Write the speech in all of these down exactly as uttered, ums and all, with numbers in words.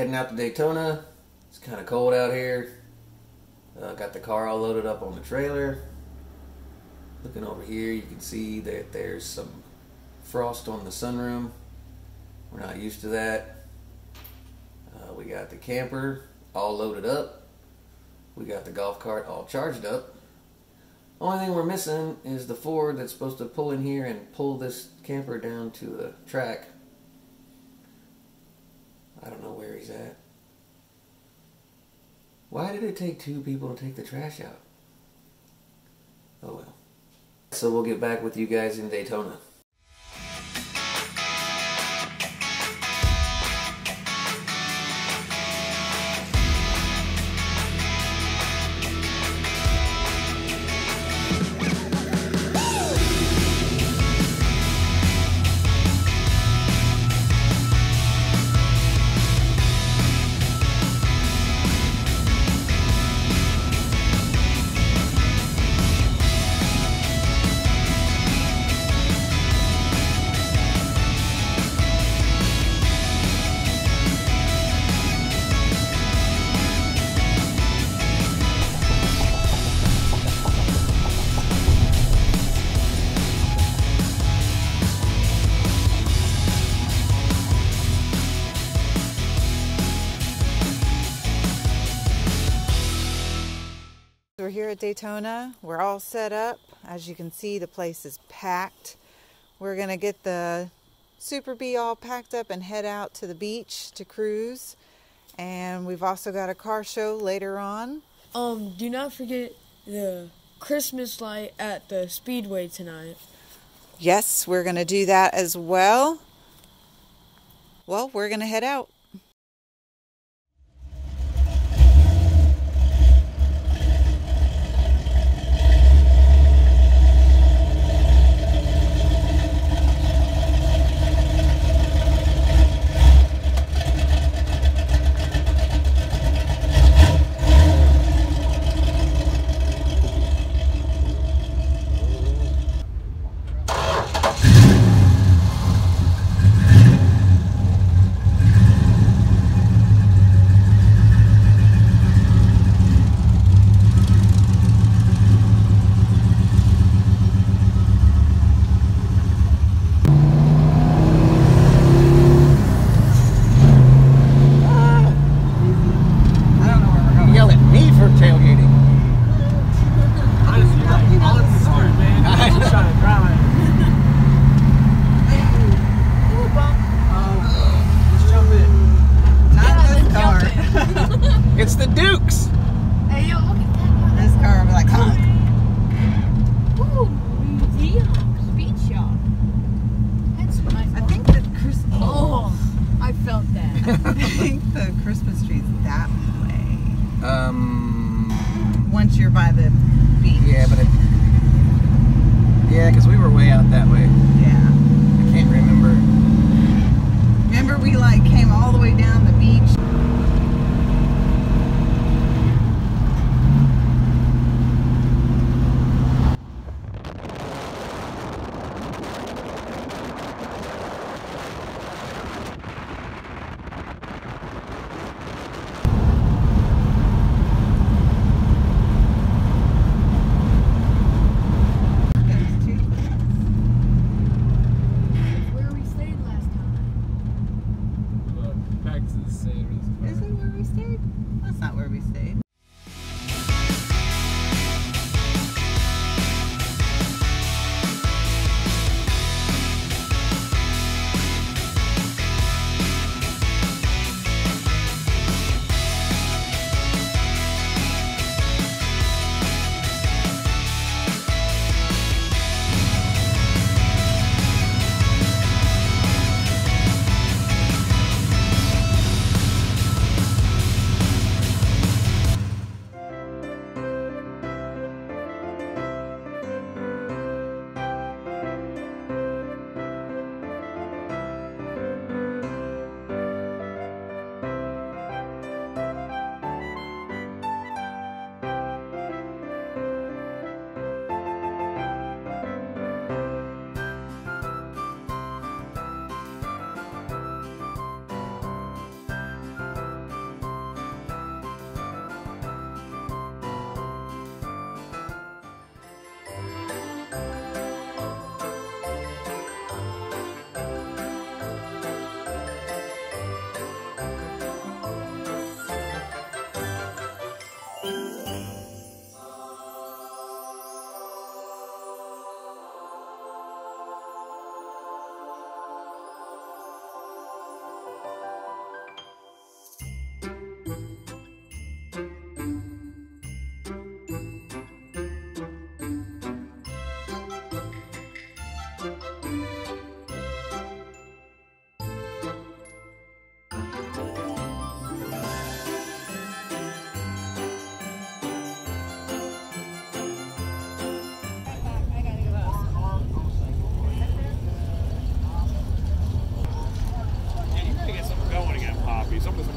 Heading out to Daytona. It's kind of cold out here. Uh, got the car all loaded up on the trailer. Looking over here, you can see that there's some frost on the sunroom. We're not used to that. Uh, we got the camper all loaded up. We got the golf cart all charged up. Only thing we're missing is the Ford that's supposed to pull in here and pull this camper down to the track. I don't know where he's at. Why did it take two people to take the trash out? Oh well. So we'll get back with you guys in Daytona. We're here at Daytona. We're all set up. As you can see, the place is packed. We're gonna get the Super Bee all packed up and head out to the beach to cruise. And we've also got a car show later on. Um, do not forget the Christmas light at the Speedway tonight. Yes, we're gonna do that as well. Well, we're gonna head out. It's the Dukes! Hey, yo, look at that. This car will be like, honk. Ooh, museum, speed shop. That's nice. I think the Christmas. Oh, I felt that. I think the Christmas tree's that way. Um. Once you're by the beach. Yeah, but it. Yeah, because we were way out that way. Yeah. I can't remember. Remember, we like came all the way down the beach. Is it where we stayed? That's not where we stayed.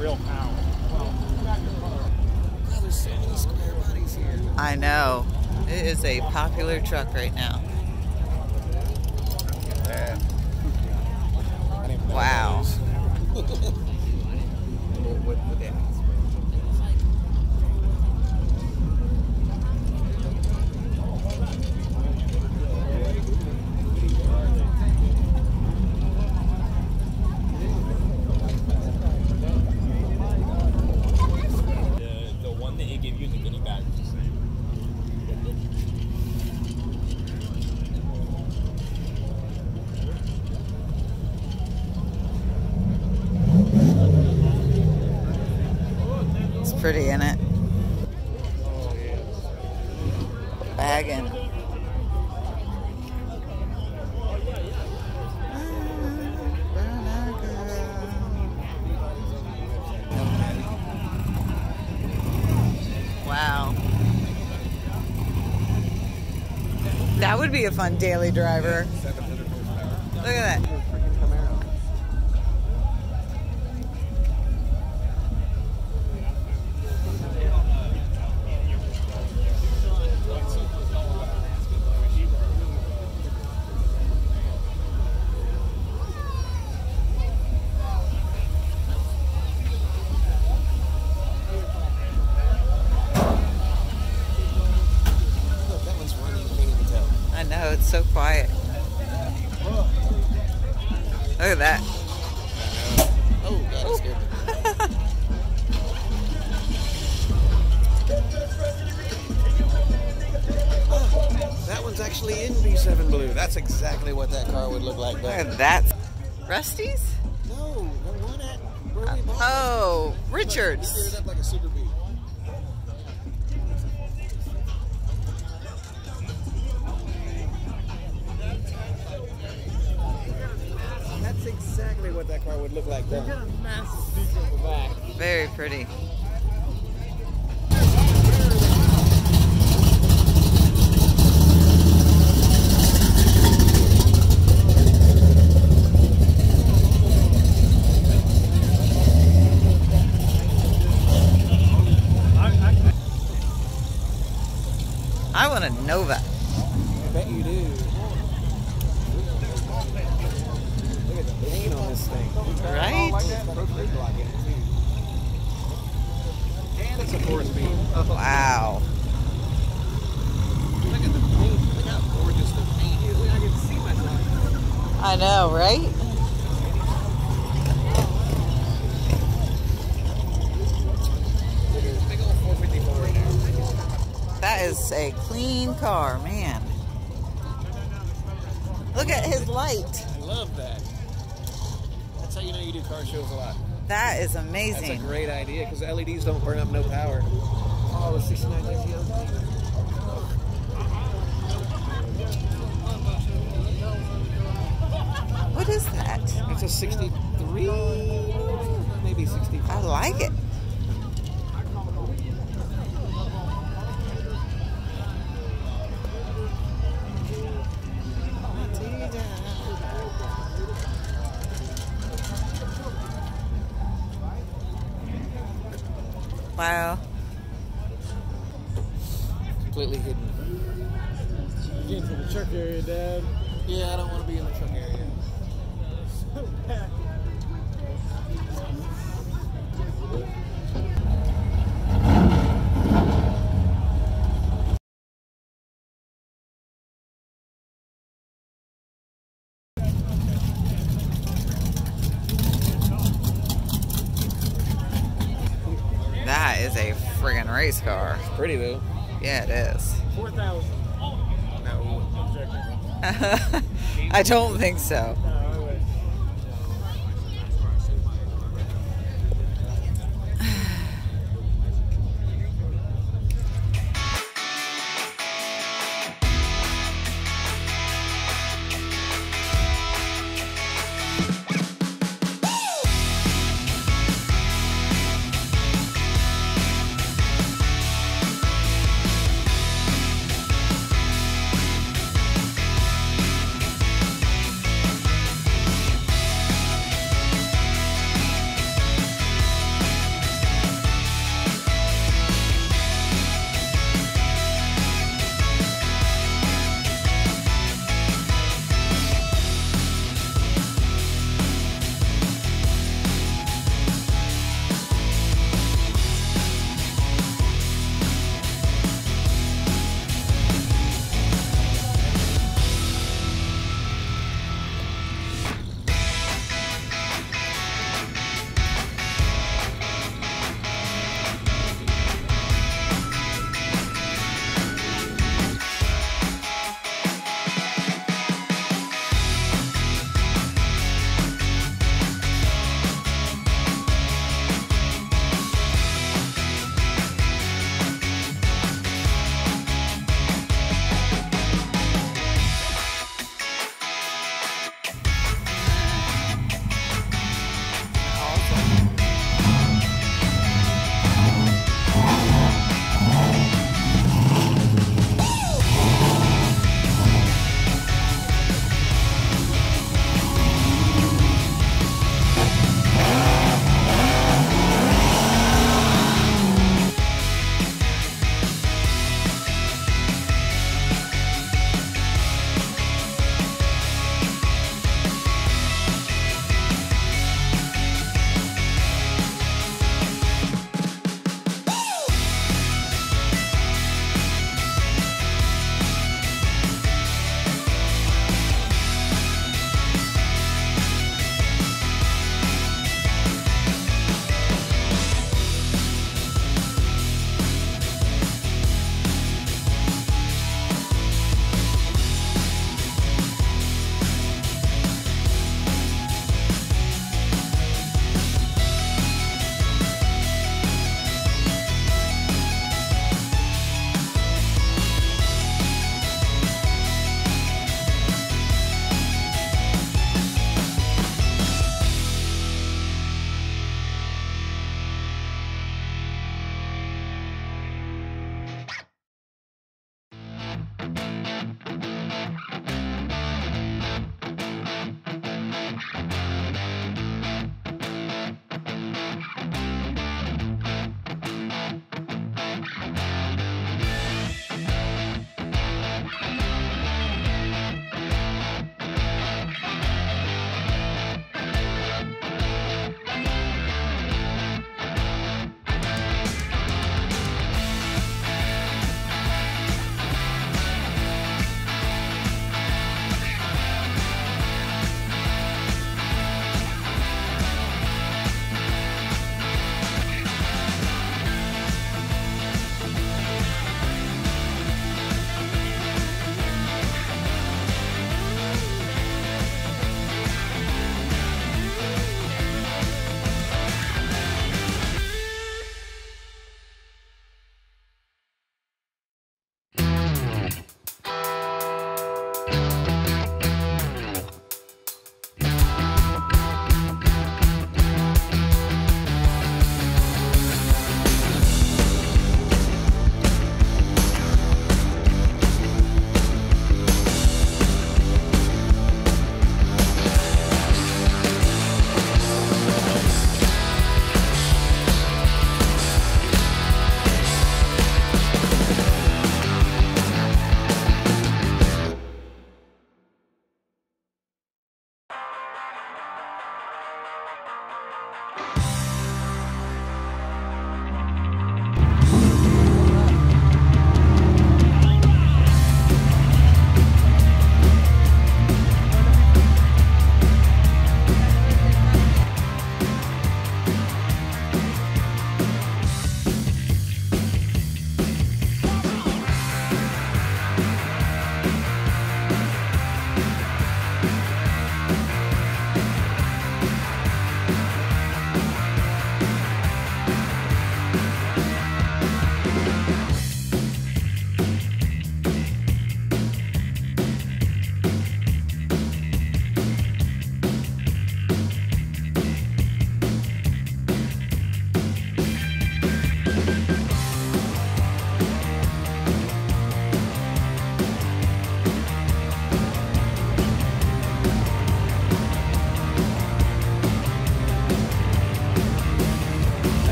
real power. Well, there's so many square bodies here. I know. It is a popular truck right now. Yeah. Wow. What would that mean? The, the one that he gave you in the mini bag was the same. It's pretty, isn't it? Oh, yeah. Bagging. Wow. That would be a fun daily driver. Look at that. I know, it's so quiet. Look at that. Oh, God, it scared me. Oh, that one's actually in B seven blue. That's exactly what that car would look like. Look at that. Rusty's? No, the one at where we bought it. Oh, Richards. He did it up like a super beat. That's exactly what that car would look like then. Look at a massive speaker in the back. Very pretty. I want a Nova. I bet you do. Look at the paint on this thing. Right? Like that, but it's big block in it too. And it's a four speed. Wow. Look at the paint. Look how gorgeous the paint is. Look, I can see myself. I know, right? Look at this big old four fifty-four right there. That is a clean car, man. Look at his light. I love that. That's how you know you do car shows a lot. That is That's a amazing. great idea because L E Ds don't burn up no power. Oh, the sixty-nine X T O. What is that? It's a sixty-three, maybe sixty-five. I like it. Wow. Completely hidden. Get into the truck area, Dad. Yeah, I don't want to be in the truck area. So bad. That is a friggin' race car. It's pretty though. Yeah, it is. four thousand. No. I'm joking. I don't think so. No.